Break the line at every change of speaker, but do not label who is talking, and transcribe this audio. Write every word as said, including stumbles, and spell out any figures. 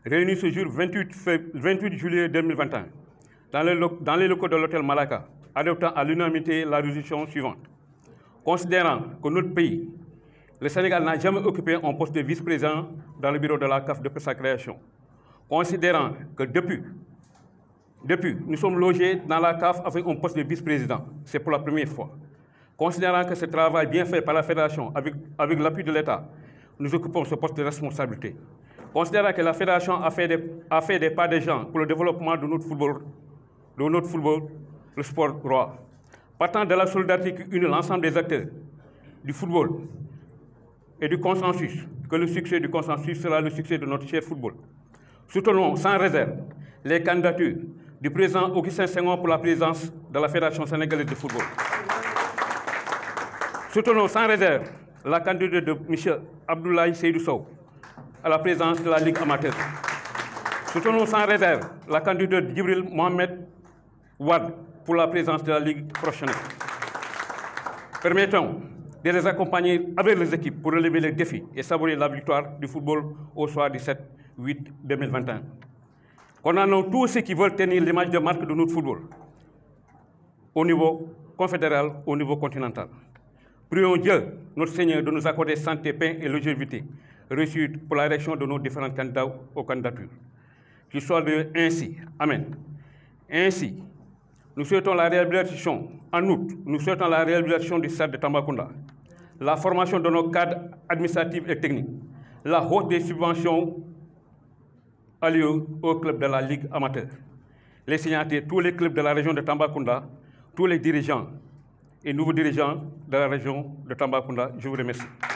réunis ce jour vingt-huit juillet deux mille vingt et un dans les, dans les locaux de l'hôtel Malaka, adoptant à l'unanimité la résolution suivante. Considérant que notre pays, le Sénégal, n'a jamais occupé un poste de vice-président dans le bureau de la C A F depuis sa création. Considérant que depuis, depuis nous sommes logés dans la C A F avec un poste de vice-président, c'est pour la première fois. Considérant que ce travail bien fait par la Fédération avec, avec l'appui de l'État, nous occupons ce poste de responsabilité. Considérant que la Fédération a fait des, a fait des pas de gens pour le développement de notre football, de notre football, le sport roi. Partant de la solidarité qui unit l'ensemble des acteurs du football et du consensus, que le succès du consensus sera le succès de notre cher football. Soutenons sans réserve les candidatures du président Augustin Senghor pour la présidence de la Fédération sénégalaise de football. Soutenons sans réserve la candidature de M. Abdoulaye Seydou Sow à la présidence de la Ligue amateur. Soutenons sans réserve la candidature de Djibril Mohamed Ouad pour la présidence de la Ligue professionnelle. Permettons de les accompagner avec les équipes pour relever les défis et savourer la victoire du football au soir du sept huit deux mille vingt et un. Condamnons tous ceux qui veulent tenir l'image de marque de notre football au niveau confédéral, au niveau continental. Prions Dieu, notre Seigneur, de nous accorder santé, paix et longévité, réussite pour la réaction de nos différents candidats aux candidatures. Qu'il soit de ainsi. Amen. Ainsi, nous souhaitons la réhabilitation, en outre, nous souhaitons la réhabilitation du stade de Tambacounda, la formation de nos cadres administratifs et techniques, la hausse des subventions alliées au club de la Ligue amateur, les signataires, tous les clubs de la région de Tambacounda, tous les dirigeants et nouveaux dirigeants de la région de Tambacounda. Je vous remercie.